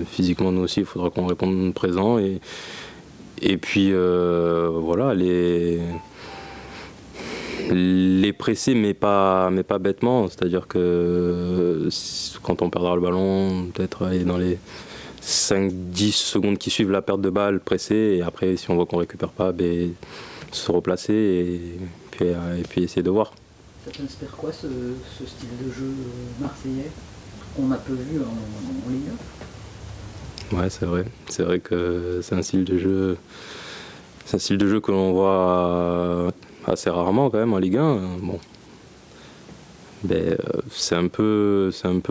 physiquement nous aussi il faudra qu'on réponde présent et puis voilà les presser mais pas bêtement, c'est-à-dire que quand on perdra le ballon, peut-être aller dans les 5-10 secondes qui suivent la perte de balle, presser, et après si on voit qu'on récupère pas, se replacer et puis essayer de voir. Ça t'inspire quoi ce style de jeu marseillais qu'on a peu vu en Ligue 1? Ouais, c'est vrai que c'est un style de jeu que l'on voit assez rarement quand même en Ligue 1. Bon. C'est un peu,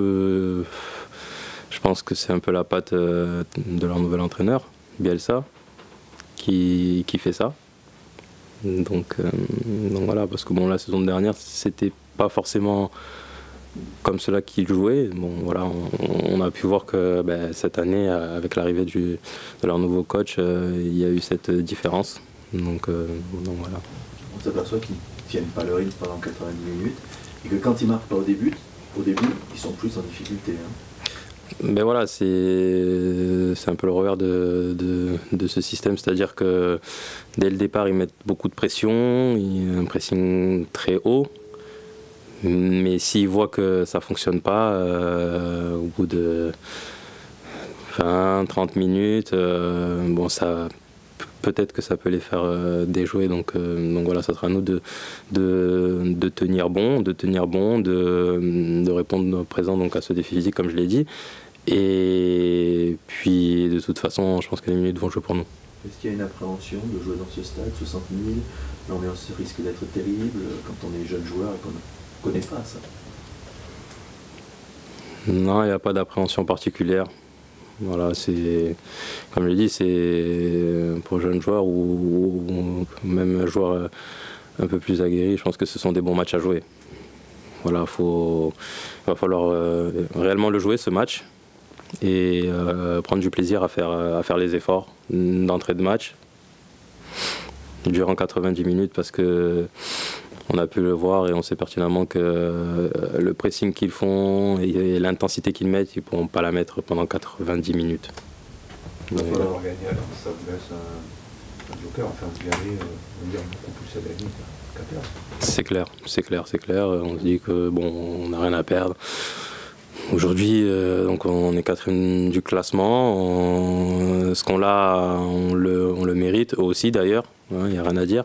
je pense que c'est un peu la patte de leur nouvel entraîneur, Bielsa, qui fait ça. Donc voilà, parce que bon, la saison dernière, c'était pas forcément comme cela qu'il jouait. Bon, voilà, on a pu voir que cette année, avec l'arrivée de leur nouveau coach, il y a eu cette différence. Donc voilà. On s'aperçoit qu'ils ne tiennent pas le rythme pendant 90 minutes et que quand ils marquent pas au début, ils sont plus en difficulté. Mais voilà, c'est un peu le revers de ce système, c'est-à-dire que dès le départ, ils mettent beaucoup de pression, il y a un pressing très haut, mais s'ils voient que ça ne fonctionne pas, au bout de 20-30 minutes, bon, peut-être que ça peut les faire déjouer, donc voilà, ça sera à nous de tenir bon, de répondre présent donc à ce défi physique comme je l'ai dit, et puis de toute façon je pense que les minutes vont jouer pour nous. Est-ce qu'il y a une appréhension de jouer dans ce stade, 60 000, l'ambiance risque d'être terrible quand on est jeune joueur et qu'on ne connaît pas ça? Non, il n'y a pas d'appréhension particulière. Voilà, c'est comme je l'ai dit, c'est pour jeunes joueurs ou même joueurs un peu plus aguerris, je pense que ce sont des bons matchs à jouer. Voilà, il va falloir réellement le jouer ce match et prendre du plaisir à faire les efforts d'entrée de match durant 90 minutes parce que on a pu le voir et on sait pertinemment que le pressing qu'ils font et l'intensité qu'ils mettent, ils ne pourront pas la mettre pendant 90 minutes. Il va falloir gagner, alors ça vous laisse un joker, enfin vous allez dire beaucoup plus à gagner qu'à perdre. C'est clair. On se dit que bon, on n'a rien à perdre. Aujourd'hui, donc on est 4e du classement. Ce qu'on a, on le mérite, eux aussi d'ailleurs. Il n'y a rien à dire.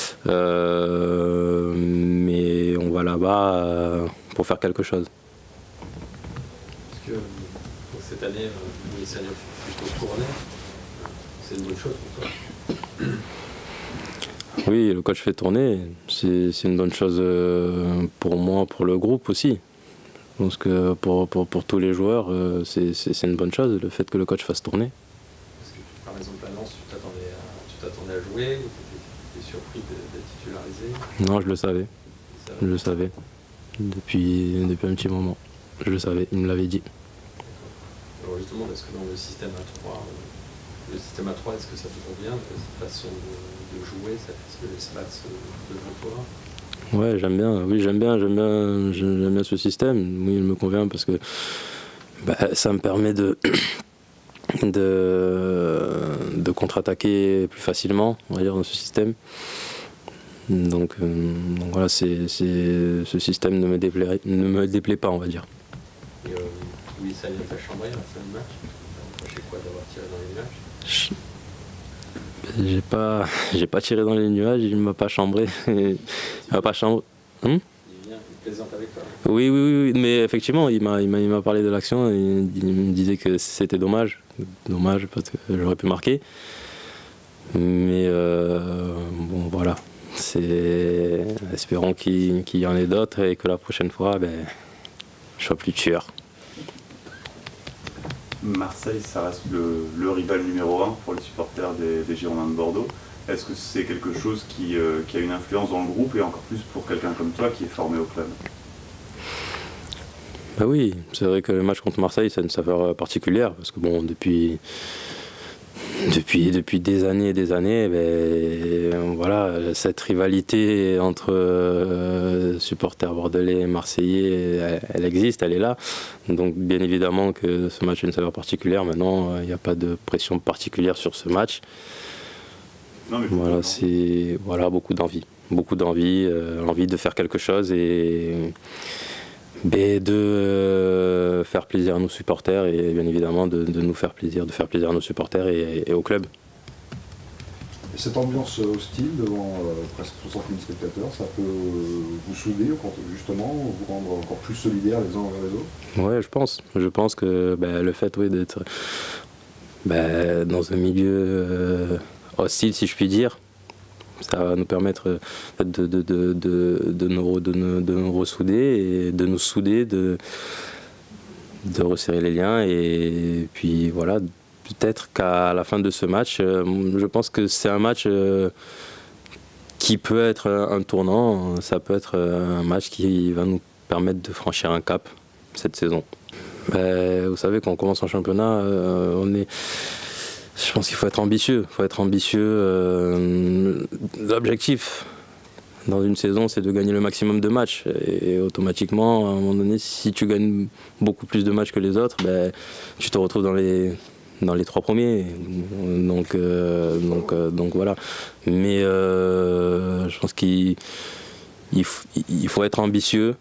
Mais on va là-bas pour faire quelque chose. Est-ce que cette année, ça a plutôt tourné? C'est une bonne chose pour toi? Oui, le coach fait tourner. C'est une bonne chose pour moi, pour le groupe aussi. Je pense que pour tous les joueurs, c'est une bonne chose, le fait que le coach fasse tourner. Est-ce que par exemple à Lens, tu t'attendais à jouer ou tu étais surpris d'être titularisé? Non, je le savais. Je le savais. Depuis un petit moment. Je le savais, il me l'avait dit. Alors justement, est-ce que dans le système à 3, est-ce que ça te convient, cette façon de jouer, cette espace devant toi? Ouais, j'aime bien. Oui, j'aime bien ce système. Oui, il me convient parce que ça me permet de contre-attaquer plus facilement, on va dire, dans ce système. Donc voilà, ce système ne me déplaît pas, on va dire. Et oui, ça vient t'a chambré à la fin du match. T'as reproché quoi d'avoir tiré dans les nuages? J'ai pas tiré dans les nuages, il m'a pas chambré. Il m'a pas chambré. Il plaisante avec toi. Oui, mais effectivement, il m'a parlé de l'action et il me disait que c'était dommage parce que j'aurais pu marquer. Mais bon, voilà. Espérons qu'il y en ait d'autres et que la prochaine fois, je sois plus tueur. Marseille, ça reste le rival numéro 1 pour les supporters des Girondins de Bordeaux. Est-ce que c'est quelque chose qui a une influence dans le groupe et encore plus pour quelqu'un comme toi qui est formé au club? Oui, c'est vrai que le match contre Marseille, ça a une saveur particulière parce que bon, depuis depuis des années et des années, voilà, cette rivalité entre supporters bordelais et marseillais, elle existe, elle est là. Donc bien évidemment que ce match a une saveur particulière. Maintenant, il n'y a pas de pression particulière sur ce match. Non, mais Voilà, c'est beaucoup d'envie, envie de faire quelque chose et de faire plaisir à nos supporters et bien évidemment de nous faire plaisir, à nos supporters et au club. Et cette ambiance hostile devant presque 60 000 spectateurs, ça peut vous souder, justement, vous rendre encore plus solidaires les uns envers les autres? Ouais, je pense que le fait d'être dans un milieu hostile, si je puis dire, ça va nous permettre de nous ressouder et de nous souder, de resserrer les liens. Et puis voilà, peut-être qu'à la fin de ce match, je pense que c'est un match qui peut être un tournant. Ça peut être un match qui va nous permettre de franchir un cap cette saison. Vous savez, quand on commence en championnat, je pense qu'il faut être ambitieux. L'objectif dans une saison, c'est de gagner le maximum de matchs. Et automatiquement, à un moment donné, si tu gagnes beaucoup plus de matchs que les autres, tu te retrouves dans les 3 premiers. Donc voilà. Mais je pense qu'il faut être ambitieux.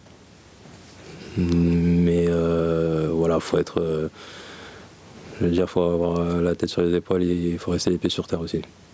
Mais voilà, faut être. Je veux dire, il faut avoir la tête sur les épaules et il faut rester les pieds sur terre aussi.